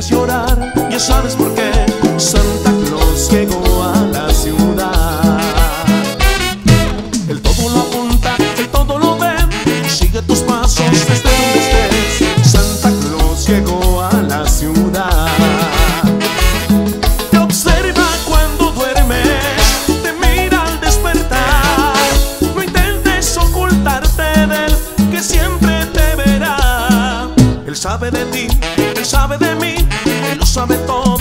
debes llorar, ya sabes por qué. Santa Claus llegó a la ciudad. El todo lo apunta, el todo lo ve, sigue tus pasos desde donde estés. Santa Claus llegó a la ciudad. Te observa cuando duermes, te mira al despertar. No intentes ocultarte de él, que siempre te verá. Él sabe de ti, él sabe de mí, él lo sabe todo.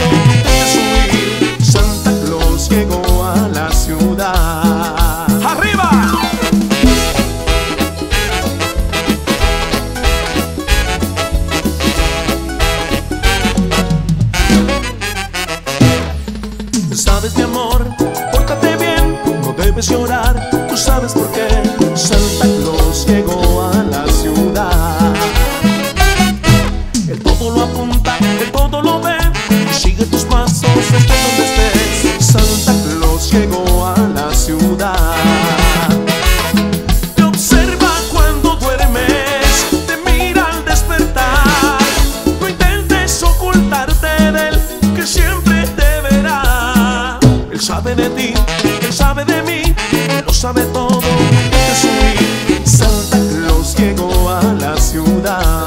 Santa Claus llegó a la ciudad. ¡Arriba! Sabes, mi amor, pórtate bien, no debes llorar, tú sabes por qué. Santa Claus llegó a la ciudad. El todo lo apunta, el todo lo ve, sigue tus pasos desde donde estés. Santa Claus llegó a la ciudad. Te observa cuando duermes, te mira al despertar. No intentes ocultarte de él, que siempre te verá. Él sabe de ti, él sabe de mí, él lo sabe todo. Santa Claus llegó a la ciudad.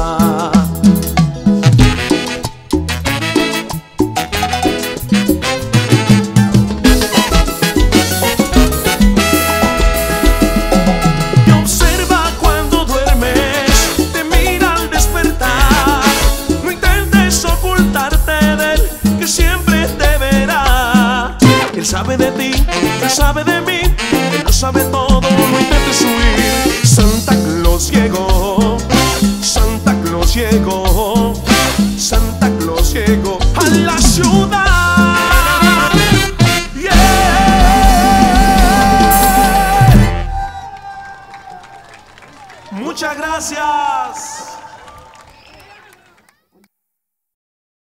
Él sabe de ti, él sabe de mí, él lo sabe todo, no intentes huir. Santa Claus llegó, Santa Claus llegó, Santa Claus llegó a la ciudad. Yeah. Muchas gracias.